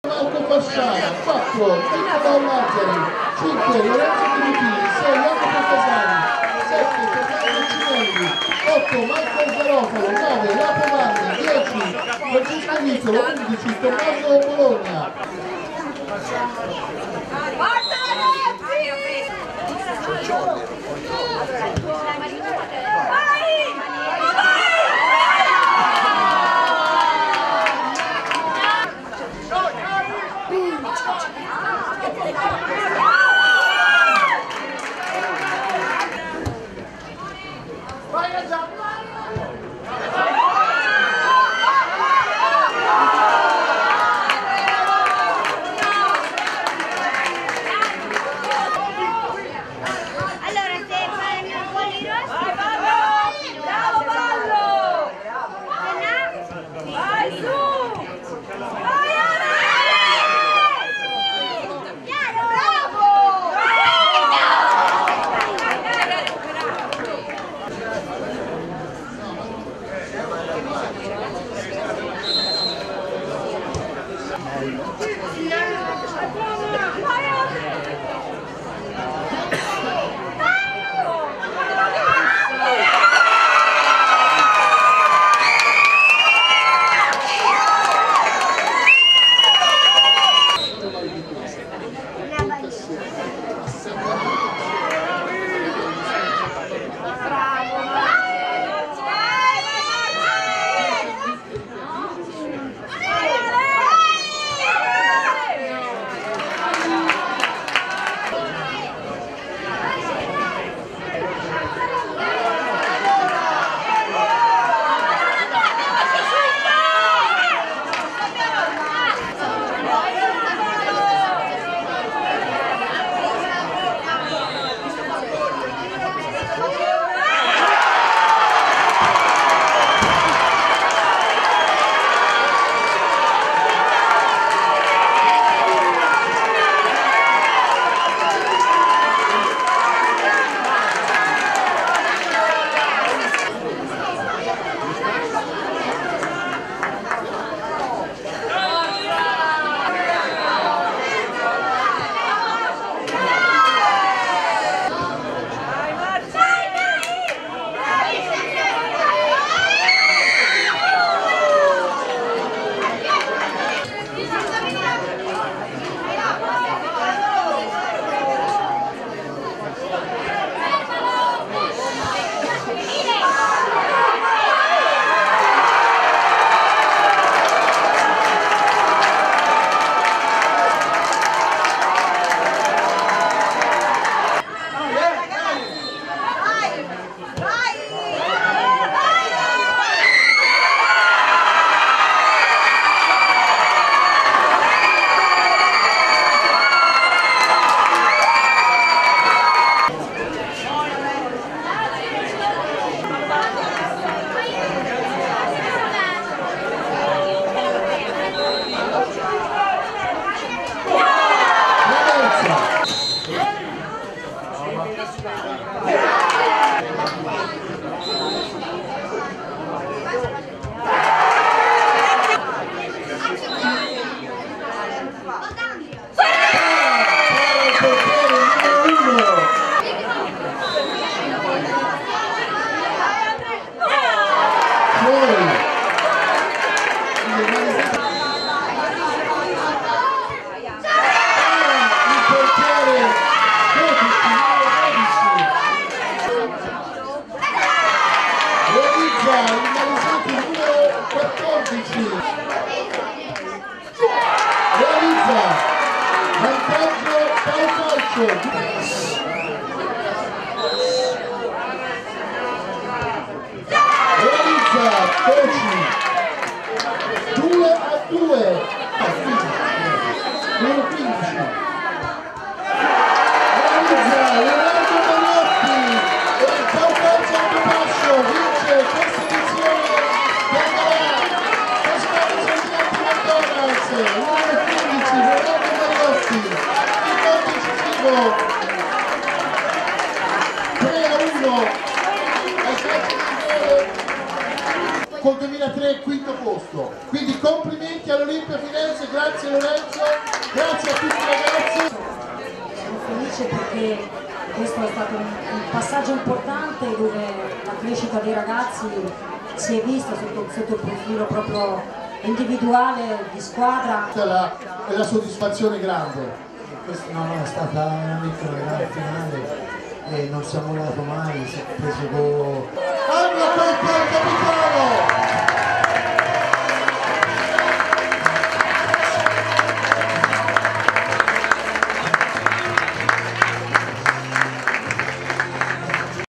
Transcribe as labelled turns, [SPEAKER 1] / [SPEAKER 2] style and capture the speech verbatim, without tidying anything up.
[SPEAKER 1] Marco Fasciana, quattro Nicola Lazzari, cinque Lorenzo Milutini, sei Jacopo Casani, sette Fernando Cinelli, otto Michael Garofalo, nove Lapo Vanni, dieci Francesco Vicolo, undici Tommaso Bologna. due a due quindici realizza Leonardo Magnotti e il Paucalcio Antopascio vince questa edizione della Cascata McDonald's uno quindici Leonardo Magnotti il gol decisivo tre a uno. col duemilatré quinto posto. Quindi complimenti all'Olimpia Firenze, grazie Lorenzo, grazie a tutti i ragazzi.
[SPEAKER 2] Sono felice perché questo è stato un, un passaggio importante dove la crescita dei ragazzi si è vista sotto, sotto il profilo proprio individuale, di squadra.
[SPEAKER 1] La, è la soddisfazione grande.
[SPEAKER 3] Questo no, no, è stata veramente una grande finale e non si è mollato mai, si è preso con